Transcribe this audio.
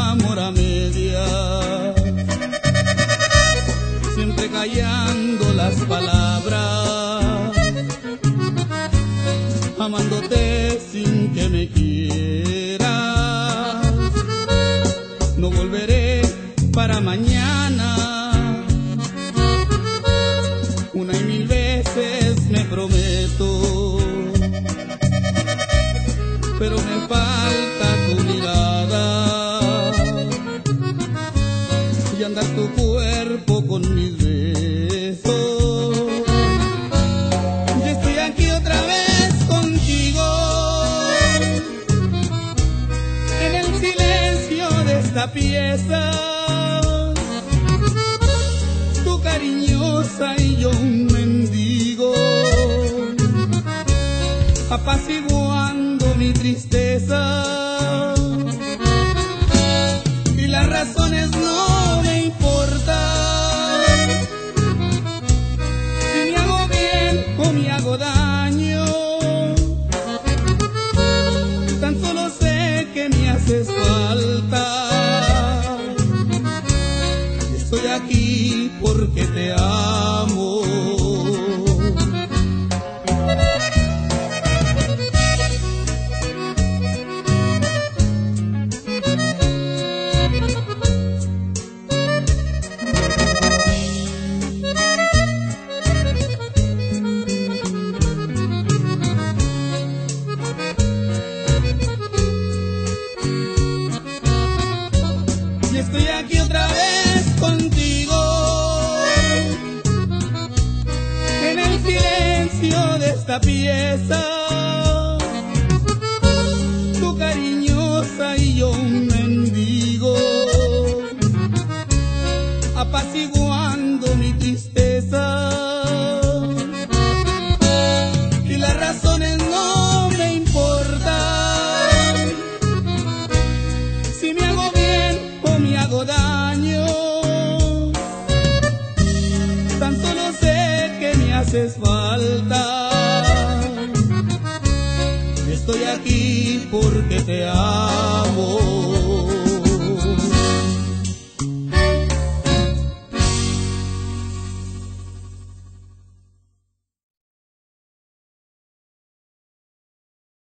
amor a medias, siempre callando las palabras, amándote sin que me quieras. No volveré para mañana, una y mil veces me prometo, pero me falta tu mirada y andar tu cuerpo con mis besos. Yo estoy aquí otra vez contigo, en el silencio de esta pieza, tú cariñosa y yo un mendigo, apaciguando mi tristeza, y las razones no me importan, si me hago bien o me hago daño, tan solo sé que me haces falta, y estoy aquí porque te amo. Estoy aquí otra vez contigo, en el silencio de esta pieza, tú cariñosa y yo un mendigo, apaciguando mi tristeza, y las razones no me importan, si me hago bien o me hago daño, tan solo sé que me haces falta, estoy aquí porque te amo.